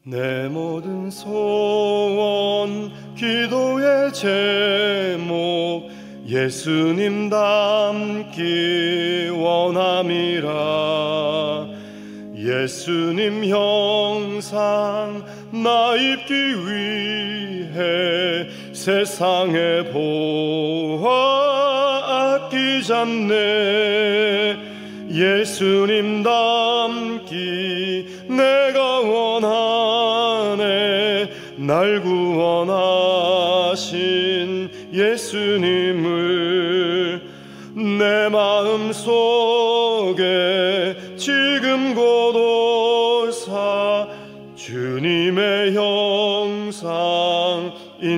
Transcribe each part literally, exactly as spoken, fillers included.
내 모든 소원 기도의 제목 예수님 닮기 원함이라. 예수님 형상 나 입기 위해 세상의 보화 아끼지 않네. 예수님 닮기 내가 원하네. 날 구원하신 예수님을 내 마음속에 지금 고도사 주님의 형상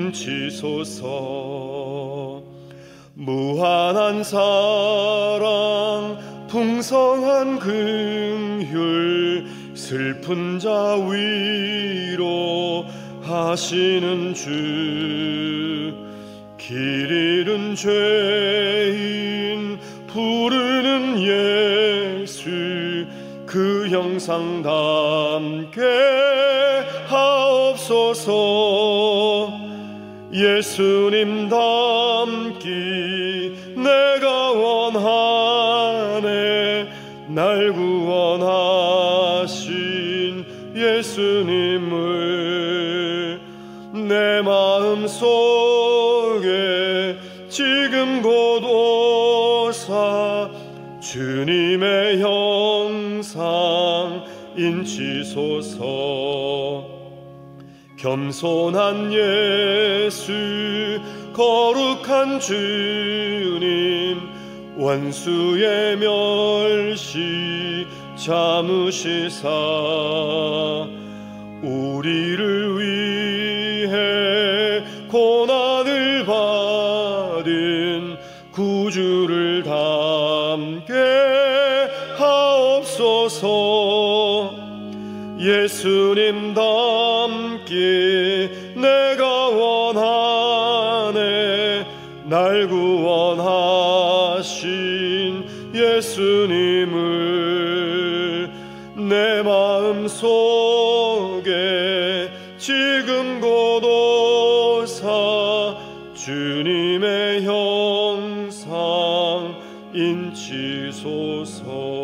인치소서. 무한한 사랑 풍성한 긍휼 슬픈 자 위로 하시는 주. 길 잃은 죄인 부르는 예수 그 형상 담게 하옵소서. 예수님 닮기 내가 원하네. 날 구원하신 예수님을 내 마음속에 지금 고도사 주님의 형상 인치소서. 겸손한 예수 거룩한 주님 원수의 멸시 참으시사 우리를 위해 고난을 받은 구주를 담게 하옵소서. 예수님 닮기 내가 원하네. 날 구원하신 예수님을 내 마음속에 지금 고도사 주님의 형상 인치소서.